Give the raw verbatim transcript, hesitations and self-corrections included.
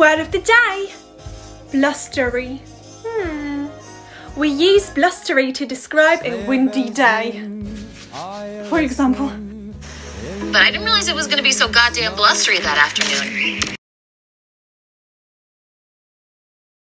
Word of the day, blustery. Hmm. We use blustery to describe a windy day. For example. But I didn't realize it was going to be so goddamn blustery that afternoon.